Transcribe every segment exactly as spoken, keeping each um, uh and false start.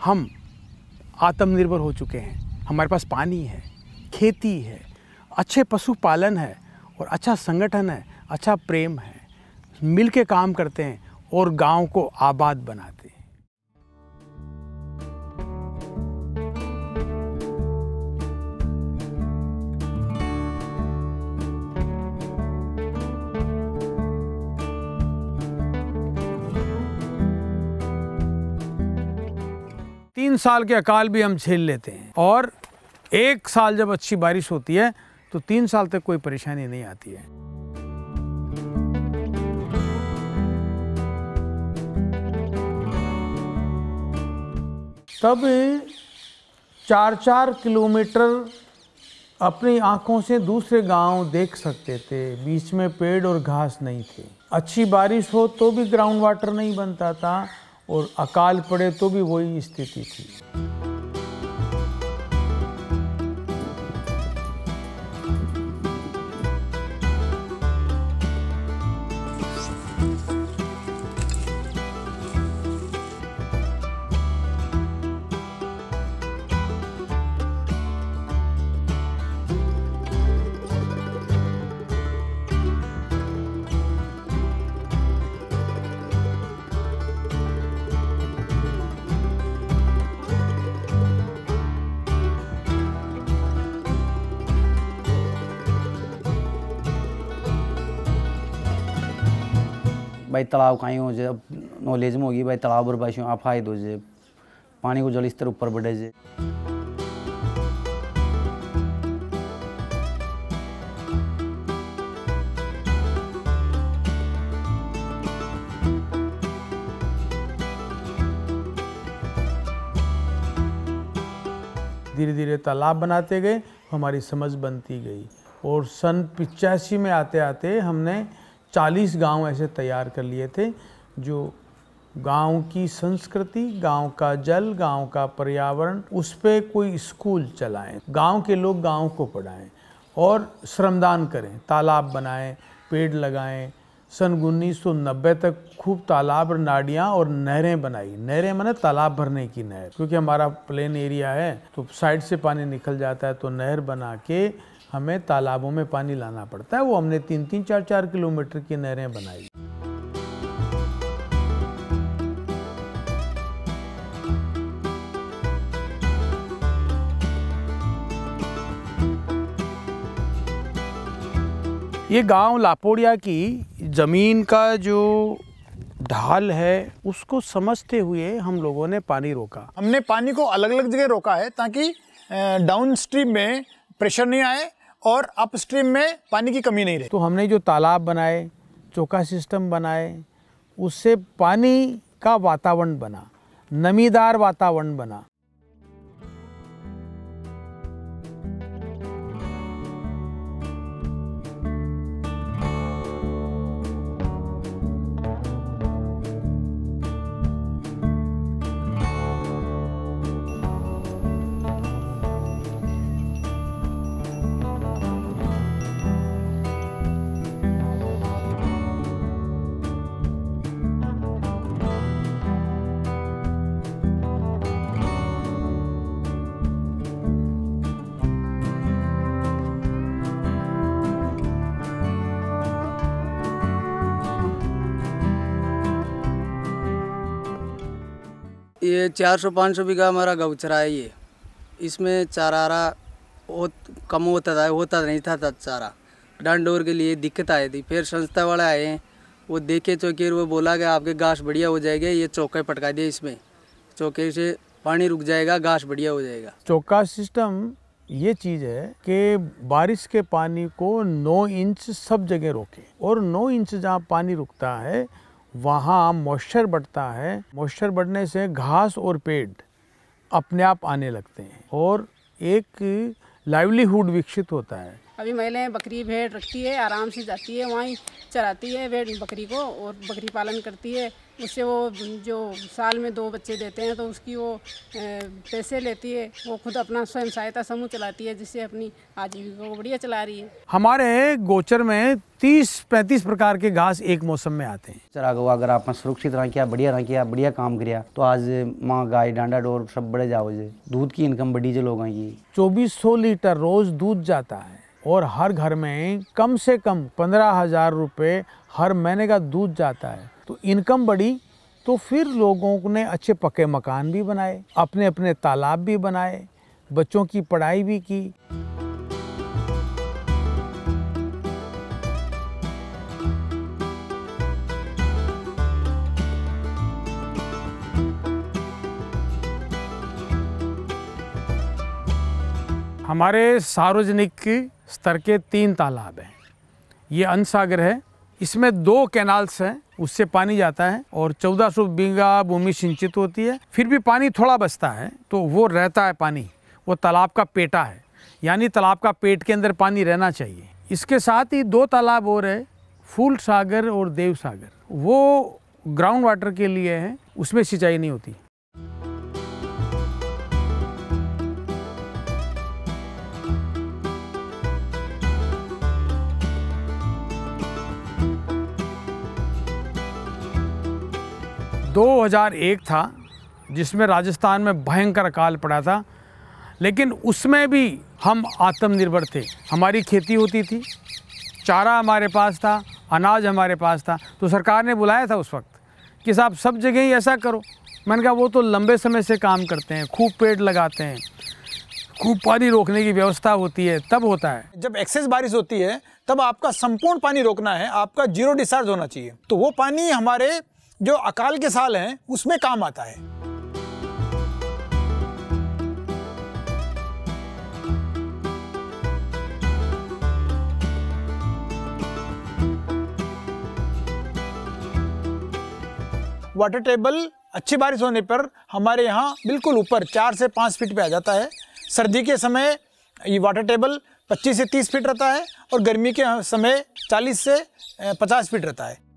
हम आत्मनिर्भर हो चुके हैं। हमारे पास पानी है, खेती है, अच्छे पशुपालन है और अच्छा संगठन है, अच्छा प्रेम है। मिल के काम करते हैं और गांव को आबाद बनाते हैं। तीन साल के अकाल भी हम झेल लेते हैं और एक साल जब अच्छी बारिश होती है तो तीन साल तक कोई परेशानी नहीं आती है। तब चार चार किलोमीटर अपनी आंखों से दूसरे गांव देख सकते थे। बीच में पेड़ और घास नहीं थे। अच्छी बारिश हो तो भी ग्राउंड वाटर नहीं बनता था और अकाल पड़े तो भी वही स्थिति थी। भाई तालाब कहीं हो जाए नॉलेज में होगी भाई तालाब और बाशियों आप फायद हो जाए पानी को जल स्तर ऊपर बढ़े जाए। धीरे धीरे तालाब बनाते गए, हमारी समझ बनती गई और सन पिचासी में आते आते हमने चालीस गांव ऐसे तैयार कर लिए थे जो गांव की संस्कृति, गांव का जल, गांव का पर्यावरण, उस पे कोई स्कूल चलाएं, गांव के लोग गांव को पढ़ाएं और श्रमदान करें, तालाब बनाएं, पेड़ लगाएं। सन उन्नीस सौ नब्बे तक खूब तालाब, नाडियाँ और नहरें बनाई। नहरें माने तालाब भरने की नहर, क्योंकि हमारा प्लेन एरिया है तो साइड से पानी निकल जाता है तो नहर बना के हमें तालाबों में पानी लाना पड़ता है। वो हमने तीन तीन चार चार किलोमीटर की नहरें बनाई। ये गांव लापोड़िया की ज़मीन का जो ढाल है उसको समझते हुए हम लोगों ने पानी रोका। हमने पानी को अलग अलग जगह रोका है ताकि डाउन स्ट्रीम में प्रेशर नहीं आए और अप स्ट्रीम में पानी की कमी नहीं रहे। तो हमने जो तालाब बनाए, चौका सिस्टम बनाए, उससे पानी का वातावरण बना, नमीदार वातावरण बना। ये चार सौ पाँच सौ बीघा हमारा गौचरा है। ये इसमें चारा बहुत कम होता था, होता नहीं था तब चारा डांडोर के लिए दिक्कत आई थी। फिर संस्था वाले आए, वो देखे चौके, वो बोला कि आपके घास बढ़िया हो जाएगा, ये चौके पटका दिए, इसमें चौके से पानी रुक जाएगा, घास बढ़िया हो जाएगा। चौका सिस्टम ये चीज़ है कि बारिश के पानी को नौ इंच सब जगह रोके और नौ इंच जहाँ पानी रुकता है वहाँ मॉइस्चर बढ़ता है। मॉइस्चर बढ़ने से घास और पेड़ अपने आप आने लगते हैं और एक लाइवलीहुड विकसित होता है। अभी महिलाएं बकरी भेड़ रखती है, आराम से जाती है, वहीं चराती है भेड़ बकरी को और बकरी पालन करती है। उससे वो जो साल में दो बच्चे देते हैं तो उसकी वो पैसे लेती है। वो खुद अपना स्वयं सहायता समूह चलाती है, जिससे अपनी आजीविका को बढ़िया चला रही है। हमारे गोचर में तीस पैंतीस प्रकार के घास एक मौसम में आते हैं। चरा गवा अगर आपने सुरक्षित रहा किया, बढ़िया रहा किया, बढ़िया काम किया तो आज माँ गाय डांडा डोर सब बड़े जाओ जे दूध की इनकम बढ़ी जो लोगों की। चौबीस सौ लीटर रोज दूध जाता है और हर घर में कम से कम पंद्रह हजार रुपये हर महीने का दूध जाता है। तो इनकम बढ़ी तो फिर लोगों ने अच्छे पक्के मकान भी बनाए, अपने अपने तालाब भी बनाए, बच्चों की पढ़ाई भी की। हमारे सार्वजनिक स्तर के तीन तालाब हैं। ये अनसागर है, इसमें दो कैनाल्स हैं, उससे पानी जाता है और चौदह सौ बीघा भूमि सिंचित होती है। फिर भी पानी थोड़ा बचता है तो वो रहता है पानी, वो तालाब का पेटा है, यानी तालाब का पेट के अंदर पानी रहना चाहिए। इसके साथ ही दो तालाब और है, फूल सागर और देव सागर, वो ग्राउंड वाटर के लिए है, उसमें सिंचाई नहीं होती। दो हज़ार एक था जिसमें राजस्थान में भयंकर अकाल पड़ा था, लेकिन उसमें भी हम आत्मनिर्भर थे। हमारी खेती होती थी, चारा हमारे पास था, अनाज हमारे पास था। तो सरकार ने बुलाया था उस वक्त कि साहब सब जगह ही ऐसा करो। मैंने कहा वो तो लंबे समय से काम करते हैं, खूब पेड़ लगाते हैं, खूब पानी रोकने की व्यवस्था होती है, तब होता है। जब एक्सेस बारिश होती है तब आपका संपूर्ण पानी रोकना है, आपका जीरो डिस्चार्ज होना चाहिए। तो वो पानी हमारे जो अकाल के साल हैं उसमें काम आता है। वाटर टेबल अच्छी बारिश होने पर हमारे यहाँ बिल्कुल ऊपर चार से पाँच फीट पे आ जाता है। सर्दी के समय ये वाटर टेबल पच्चीस से तीस फीट रहता है और गर्मी के समय चालीस से पचास फीट रहता है।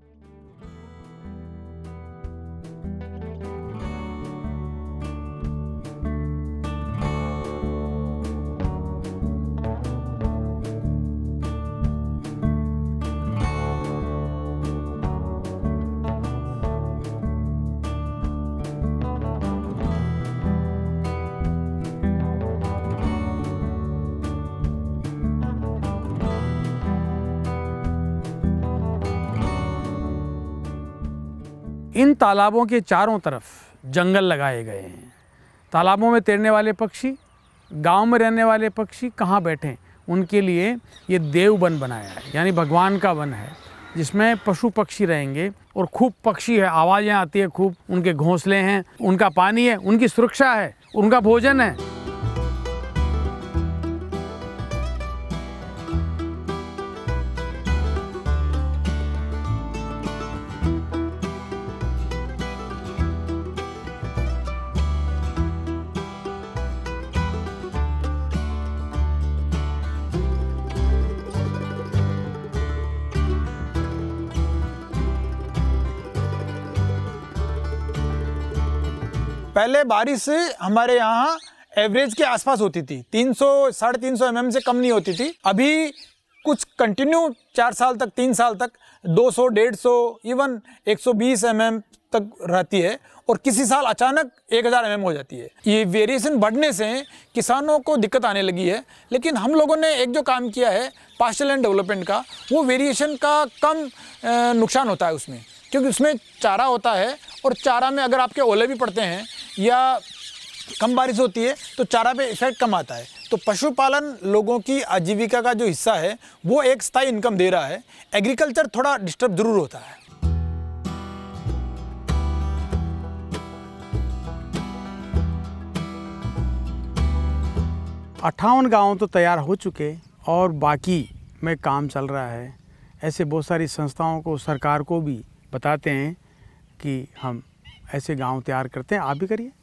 इन तालाबों के चारों तरफ जंगल लगाए गए हैं। तालाबों में तैरने वाले पक्षी, गांव में रहने वाले पक्षी कहाँ बैठें, उनके लिए ये देव वन बनाया है, यानी भगवान का वन है, जिसमें पशु पक्षी रहेंगे और खूब पक्षी है, आवाज़ें आती है खूब, उनके घोंसले हैं, उनका पानी है, उनकी सुरक्षा है, उनका भोजन है। पहले बारिश हमारे यहाँ एवरेज के आसपास होती थी, तीन सौ साढ़े तीन सौ एम एम से कम नहीं होती थी। अभी कुछ कंटिन्यू चार साल तक, तीन साल तक दो सौ, डेढ़ सौ, इवन एक सौ बीस एम एम तक रहती है और किसी साल अचानक एक हज़ार एम एम हो जाती है। ये वेरिएशन बढ़ने से किसानों को दिक्कत आने लगी है, लेकिन हम लोगों ने एक जो काम किया है पास्चर लैंड डेवलपमेंट का, वो वेरिएशन का कम नुकसान होता है उसमें, क्योंकि उसमें चारा होता है और चारा में अगर आपके ओले भी पड़ते हैं या कम बारिश होती है तो चारा पे इफेक्ट कम आता है। तो पशुपालन लोगों की आजीविका का जो हिस्सा है वो एक स्थायी इनकम दे रहा है। एग्रीकल्चर थोड़ा डिस्टर्ब जरूर होता है। अट्ठावन गाँव तो तैयार हो चुके और बाकी में काम चल रहा है। ऐसे बहुत सारी संस्थाओं को, सरकार को भी बताते हैं कि हम ऐसे गांव तैयार करते हैं, आप भी करिए।